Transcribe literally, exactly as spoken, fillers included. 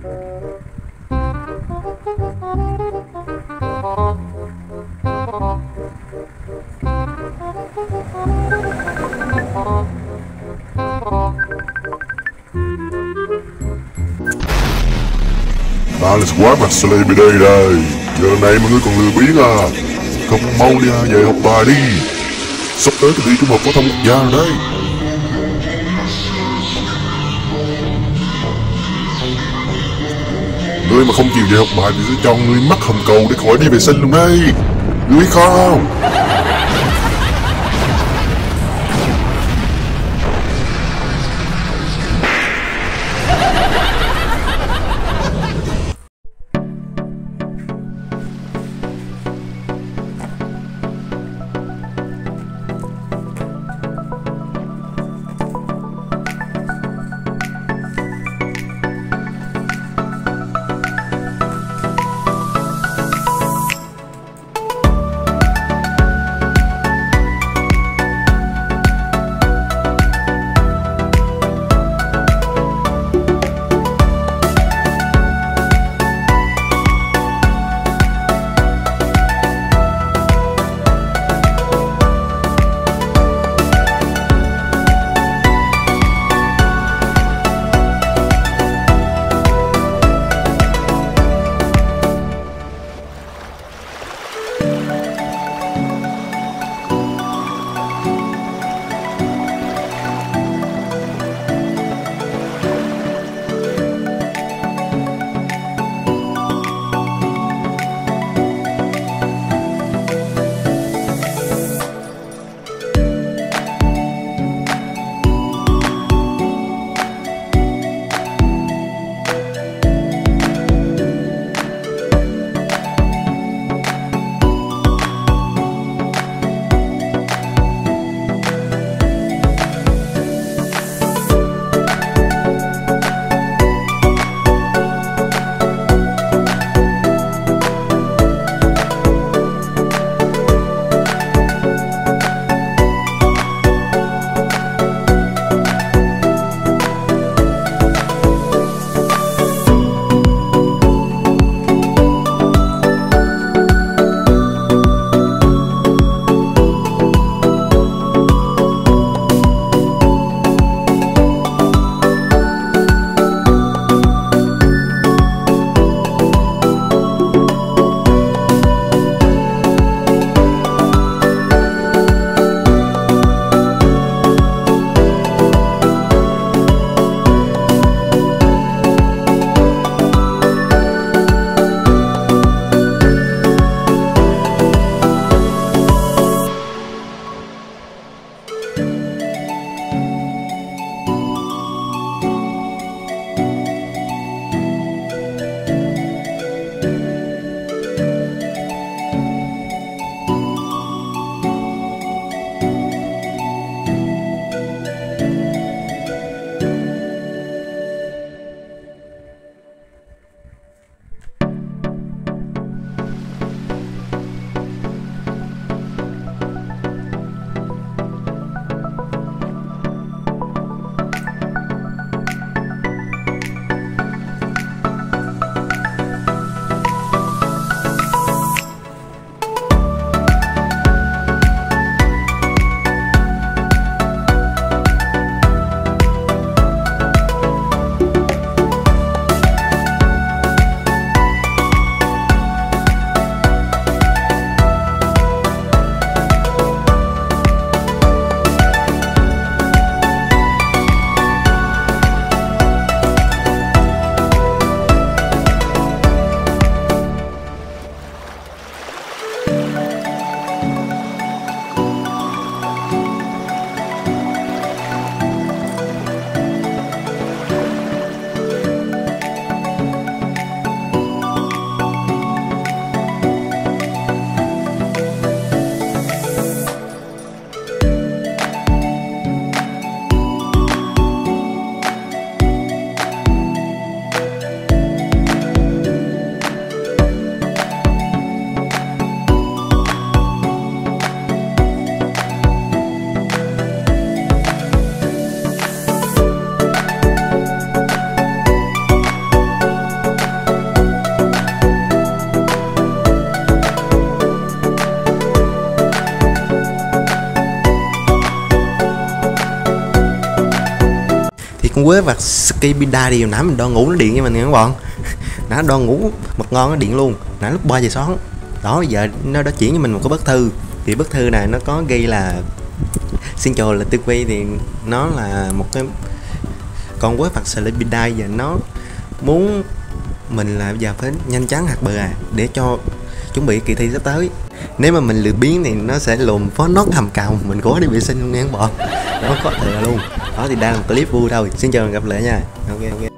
Ta là Squad mặt Celebrity đây. Giờ này mọi người còn lười biếng à? Không mau đi à, về học bài đi. Sắp tới kỳ thi trung học phổ thông quốc gia rồi đấy. Ngươi mà không chịu về học bài thì sẽ cho ngươi mắc hầm cầu để khỏi đi vệ sinh luôn đây. Ngươi biết không? con quế vật Skibidi thì nãy mình đo ngủ nó điện với mình nha các bạn. Nó đo ngủ mật ngon nó điện luôn nãy lúc ba giờ sáng đó. Giờ nó đã chuyển cho mình một cái bức thư, thì bức thư này nó có ghi là xin chào là Tư Quy, thì nó là một cái con quái vật Skibidi và nó muốn mình là bây giờ phải nhanh chóng hạt bờ à để cho chuẩn bị kỳ thi sắp tới. Nếu mà mình lười biếng thì nó sẽ lùm phó nốt hầm cào mình có đi vệ sinh luôn nha các bạn. Nó có thể luôn đó. Thì đang là clip vui thôi. Xin chào và gặp lại nha. Ok ok.